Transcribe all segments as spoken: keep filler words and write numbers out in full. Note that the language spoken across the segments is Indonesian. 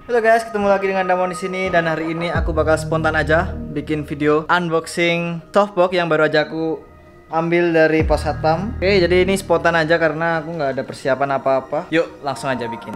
Halo guys, ketemu lagi dengan Damon di sini dan hari ini aku bakal spontan aja bikin video unboxing softbox yang baru aja aku ambil dari pos satpam. Oke, jadi ini spontan aja karena aku nggak ada persiapan apa-apa. Yuk, langsung aja bikin.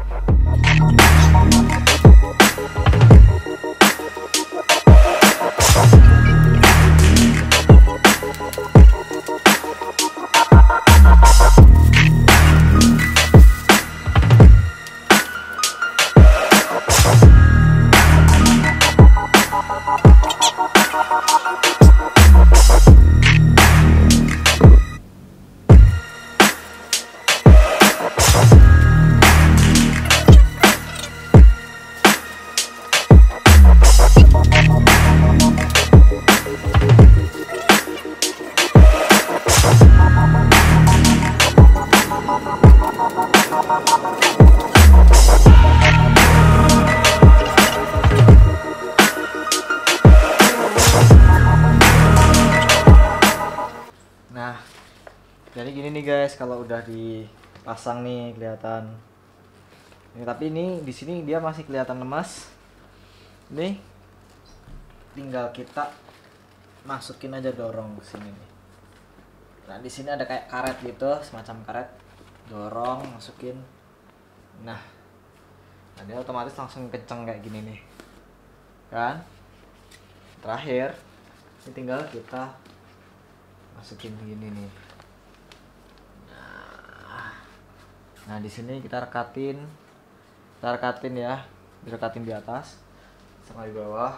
Nah, jadi gini nih guys, kalau udah dipasang nih kelihatan. Ini, tapi ini di sini dia masih kelihatan lemas. Nih, tinggal kita masukin aja, dorong ke sini nih. Nah, di sini ada kayak karet gitu, semacam karet. Dorong, masukin. Nah, nah dia otomatis langsung kenceng kayak gini nih. Kan? Terakhir, ini tinggal kita masukin gini nih. Nah, nah di sini kita rekatin, kita rekatin ya, direkatin di atas sama di bawah.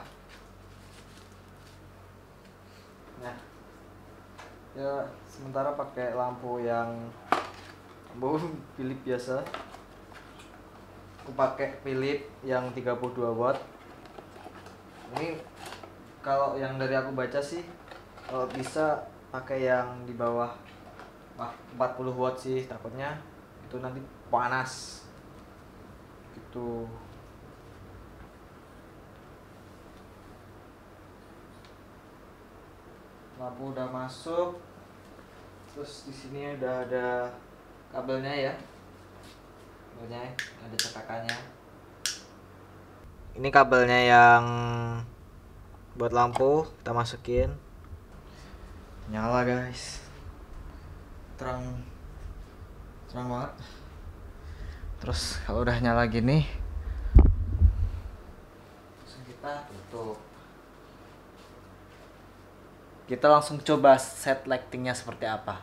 Nah, ya sementara pakai lampu yang lampu Philips biasa. Aku pakai Philips yang tiga puluh dua watt. Ini kalau yang dari aku baca sih, kalau bisa pakai yang di bawah empat puluh watt sih, takutnya itu nanti panas gitu. Lampu udah masuk, terus di sini udah ada kabelnya ya, kabelnya ada cetakannya. Ini kabelnya yang buat lampu, kita masukin. Nyala guys, terang terang banget. Terus kalau udah nyala gini, langsung kita tutup. Kita langsung coba set lightingnya seperti apa.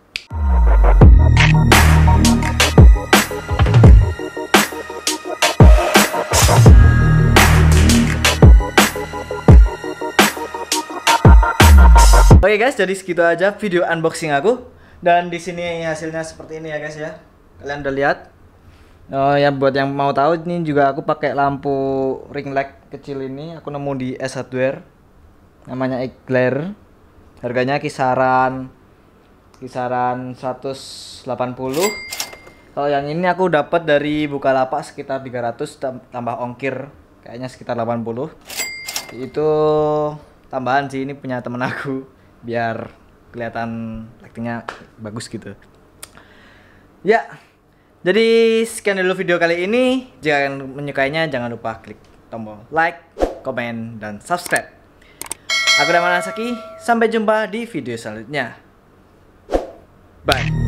Oke guys, jadi segitu aja video unboxing aku. Dan di sini hasilnya seperti ini ya guys ya. Kalian udah lihat? Oh ya, buat yang mau tahu, ini juga aku pakai lampu ring light kecil ini. Aku nemu di S Hardware. Namanya Eclair. Harganya kisaran kisaran seratus delapan puluh. Kalau yang ini aku dapat dari Bukalapak sekitar tiga ratus tambah ongkir. Kayaknya sekitar delapan puluh. Itu tambahan sih, ini punya temen aku, biar kelihatan lightingnya bagus gitu ya. Jadi sekian dulu video kali ini. Jika kalian menyukainya, jangan lupa klik tombol like, komen, dan subscribe. Aku Damon Asaki, sampai jumpa di video selanjutnya. Bye.